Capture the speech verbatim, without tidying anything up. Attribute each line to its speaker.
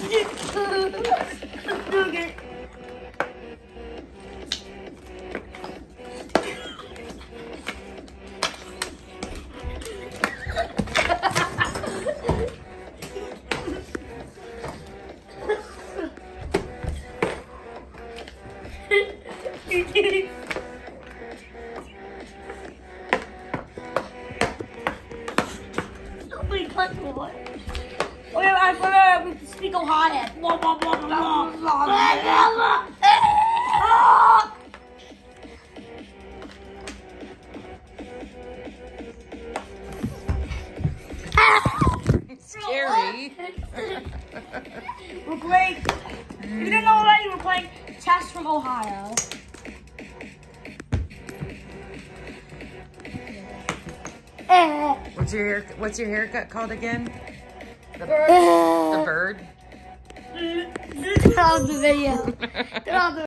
Speaker 1: Okay, I forgot we speak Ohio. Blah, blah, blah, blah, blah, blah.
Speaker 2: Scary.
Speaker 1: We're playing. If you didn't know already, we're playing Tess from Ohio.
Speaker 2: What's your hair, what's your haircut called again? The,
Speaker 1: Bird.
Speaker 2: the bird?
Speaker 1: Get out of the video. Get out of the